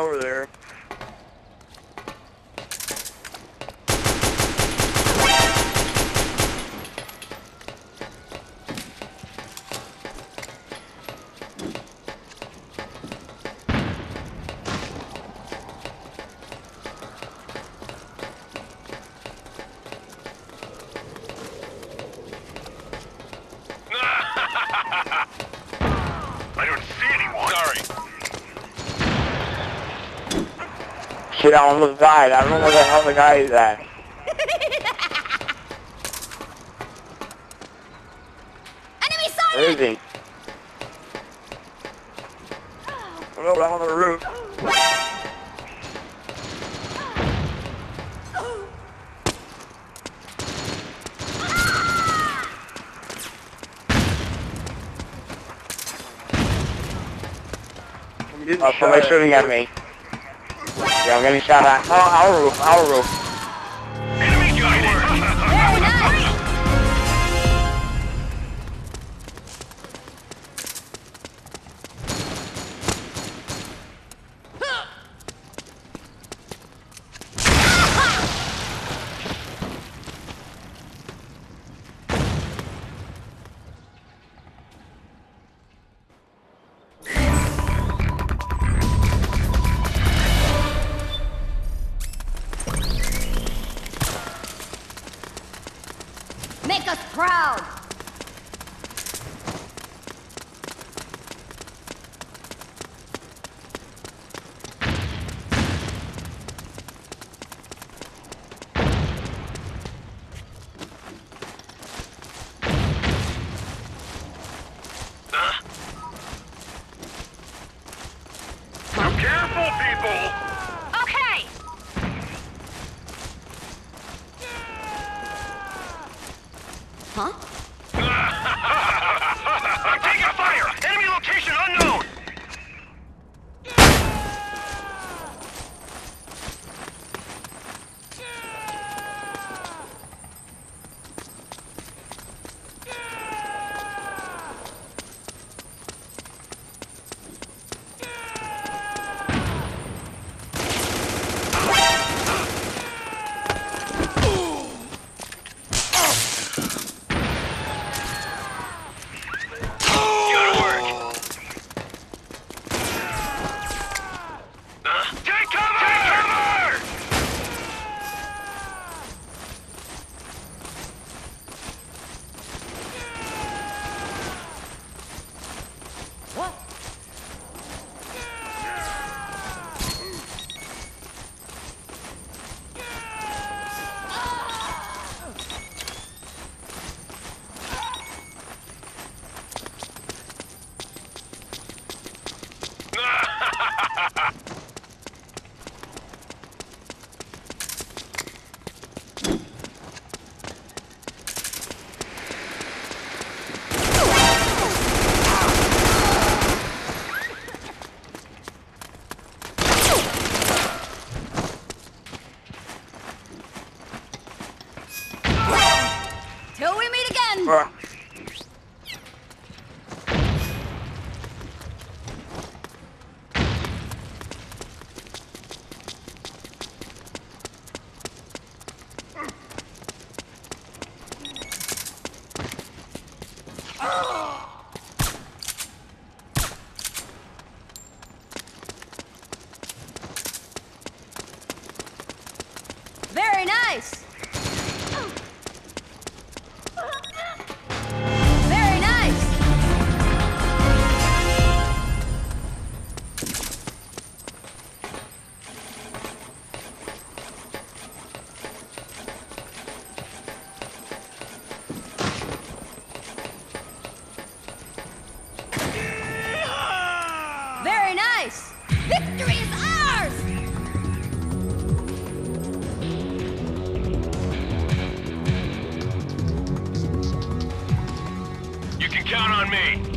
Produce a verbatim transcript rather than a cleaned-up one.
over there. I don't see anyone. Sorry. Shit, I almost died. I don't know where the hell the guy is at. Enemy sighted! Where is he? Oh, down on the roof. Oh, somebody's shooting at me. Yeah, I'm getting shot at. Oh, our roof, our roof. Enemy got it. Very nice! Make us proud! Careful, people. Okay! Huh? I'm taking fire. Enemy location unknown. Till we meet again! Uh, Very nice! Very nice! Very nice! Victory is ours! You can count on me.